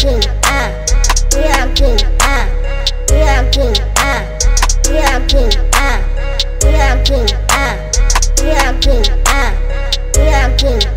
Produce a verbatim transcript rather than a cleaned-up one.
King, ah, yeah, King, ah, yeah, King, ah, yeah, King, ah, yeah, King, ah, yeah, King, ah, yeah, King.